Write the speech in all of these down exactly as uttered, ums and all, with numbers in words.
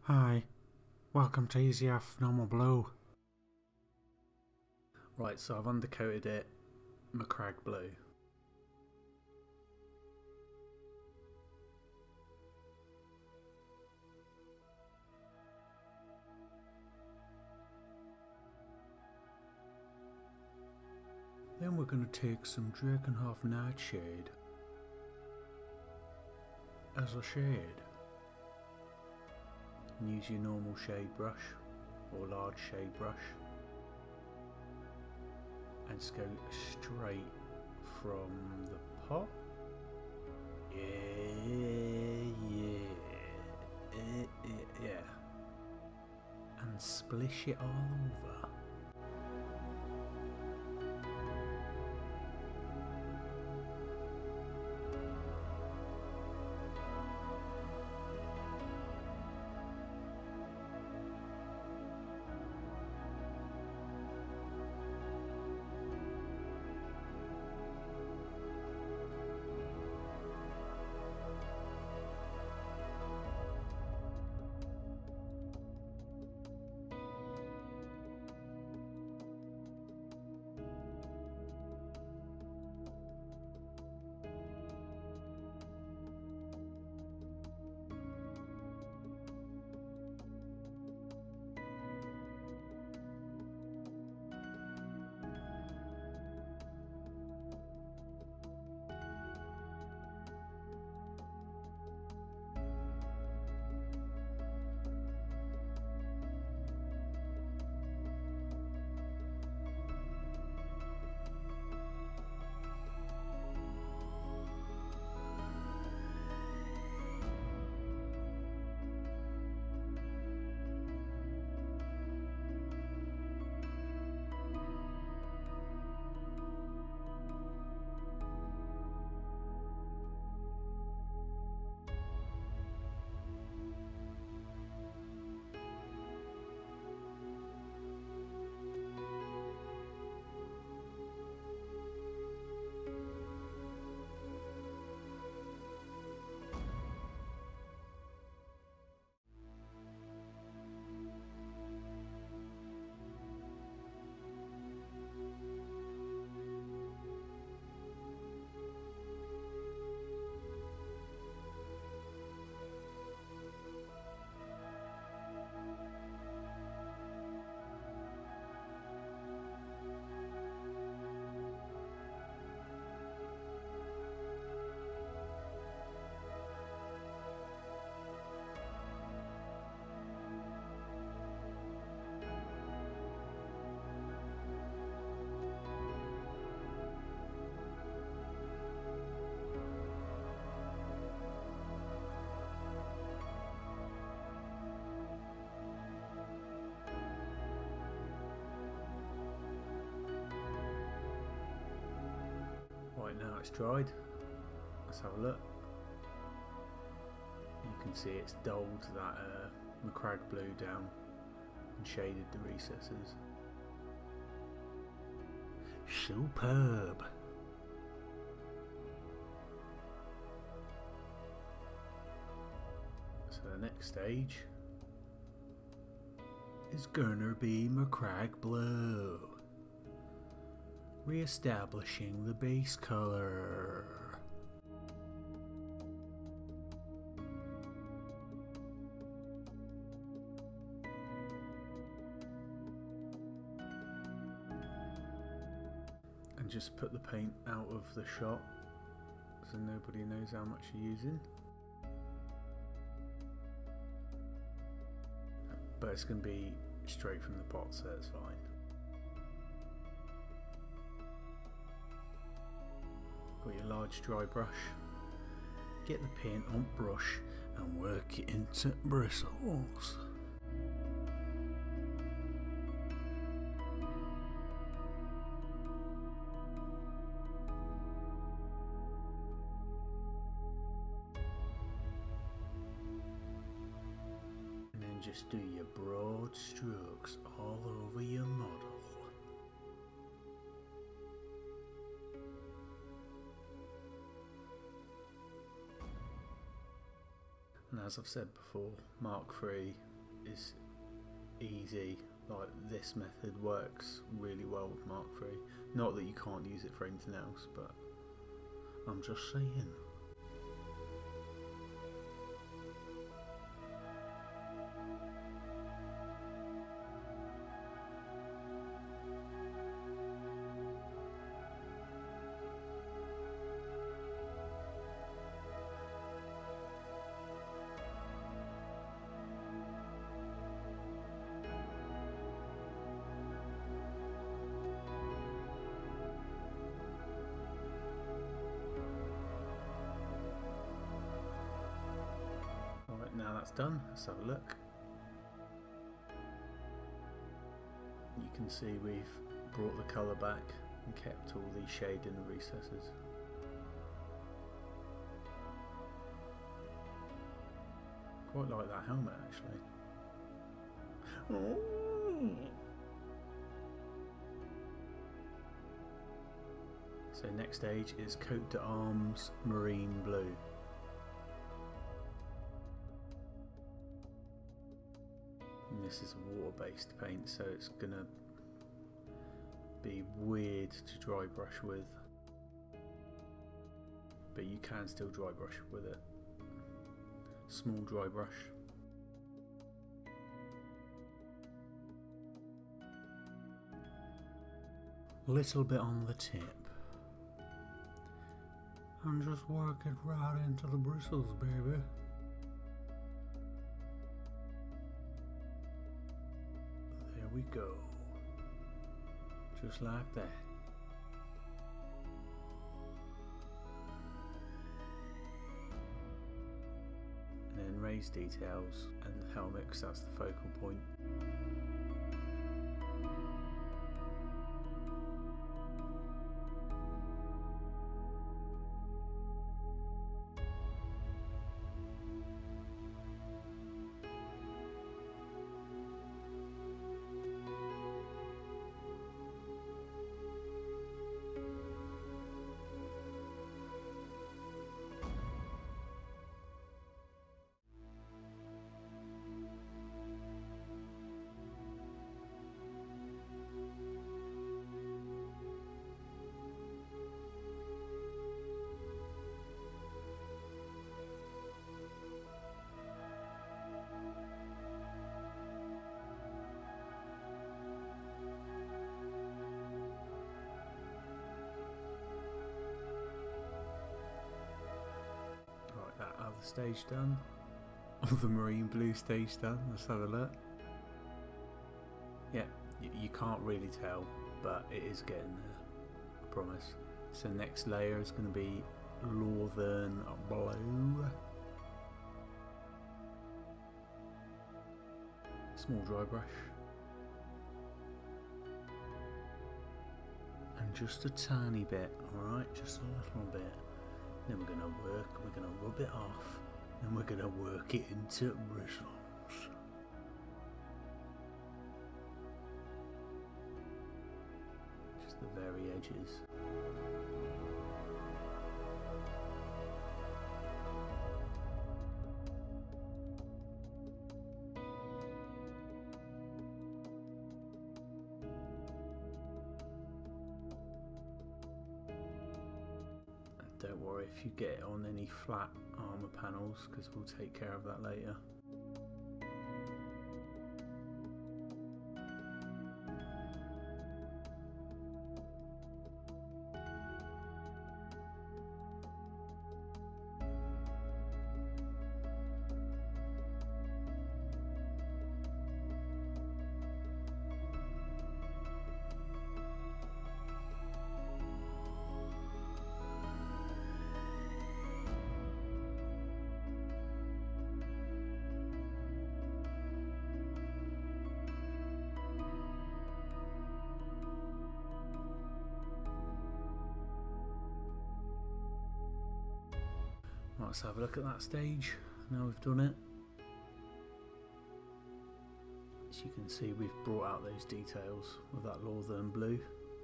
Hi, welcome to Easy Off Normal Blue. Right, so I've undercoated it Macragge Blue. Then we're going to take some Drakenhof Nightshade as a shade. And use your normal shade brush or large shade brush and just go straight from the pot. Yeah, yeah, yeah, yeah, yeah. And splish it all over. Right, now it's dried. Let's have a look. You can see it's dulled that uh, Macragge Blue down and shaded the recesses. Superb! So the next stage is gonna be Macragge Blue. Re-establishing the base color. And just put the paint out of the shot so nobody knows how much you're using. But it's going to be straight from the pot, so that's fine. Got your large dry brush, get the paint on brush and work it into bristles. And then just do your broad strokes all over your model. And as I've said before, Mark three is easy. Like, this method works really well with Mark three. Not that you can't use it for anything else, but I'm just saying. Now that's done, let's have a look. You can see we've brought the colour back and kept all the shade in the recesses. Quite like that helmet actually. Oh. So next stage is coat de arms marine blue. And this is a water-based paint, so it's gonna be weird to dry brush with, but you can still dry brush with it. Small dry brush. Little bit on the tip. And just work it right into the bristles, baby. There we go. Just like that. And then raise details and the helmet, because that's the focal point. That other stage done. All the marine blue stage done. Let's have a look. Yeah, you, you can't really tell, but it is getting there, I promise. So next layer is going to be northern blue. Small dry brush. And just a tiny bit, alright? Just a little bit. Then we're going to work, we're going to rub it off, and we're going to work it into bristles. Just the very edges. Don't worry if you get it on any flat armour panels, because we'll take care of that later. Let's have a look at that stage. Now we've done it. As you can see, we've brought out those details with that northern blue.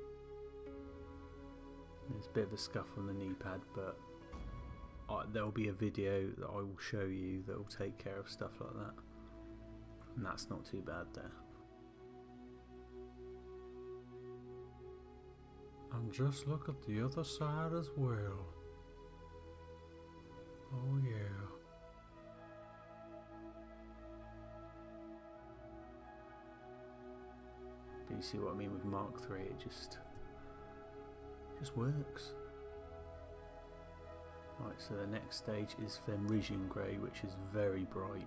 There's a bit of a scuff on the knee pad, but uh, there'll be a video that I will show you that will take care of stuff like that. And that's not too bad there. And just look at the other side as well. Oh yeah. But you see what I mean with Mark three, it just, just works. Right, so the next stage is Fenrisian Grey, which is very bright.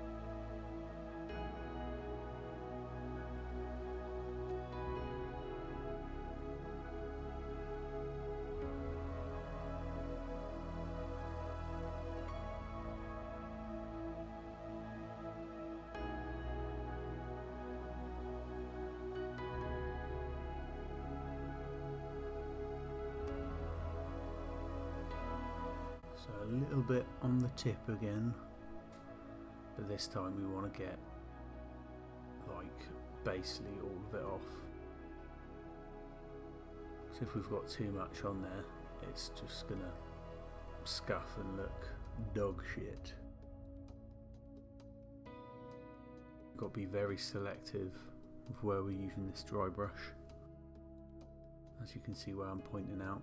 So a little bit on the tip again, but this time we want to get like basically all of it off. So if we've got too much on there, it's just gonna scuff and look dog shit. Got to be very selective of where we're using this dry brush, as you can see where I'm pointing out.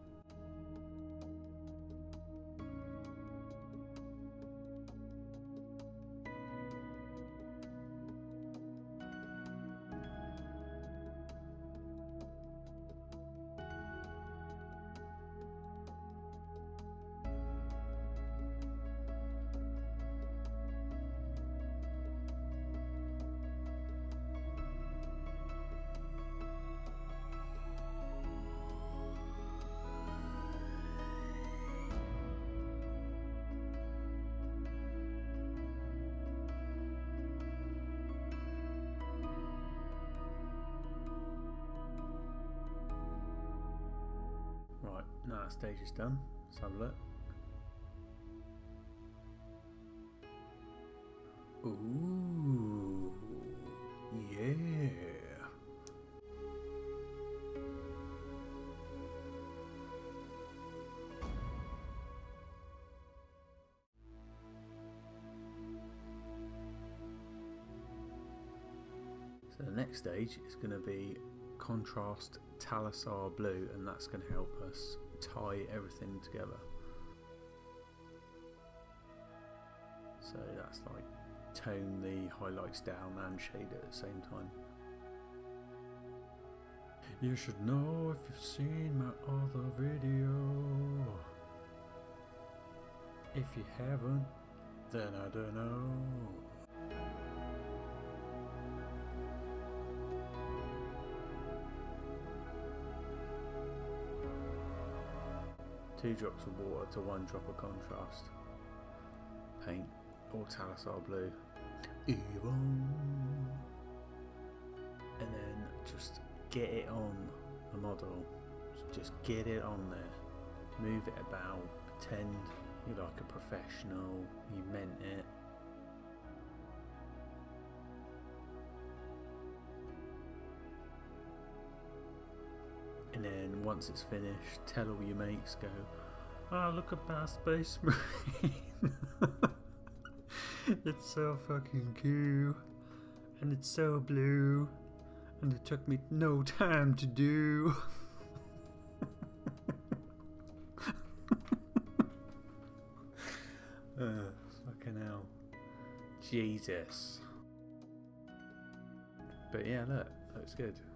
Right, now that stage is done, let's have a look. Ooh, yeah. So the next stage is going to be contrast Talisar blue, and that's going to help us tie everything together. So that's like tone the highlights down and shade at the same time. You should know if you've seen my other video. If you haven't, then I don't know. Two drops of water to one drop of contrast. Paint or Talisar blue. Evil. And then just get it on a model. Just get it on there. Move it about. Pretend you're like a professional. You meant it. And then once it's finished, tell all your mates, go, oh, look at my Space Marine. It's so fucking cool. And it's so blue. And it took me no time to do. uh, fucking hell. Jesus. But yeah, look, looks good.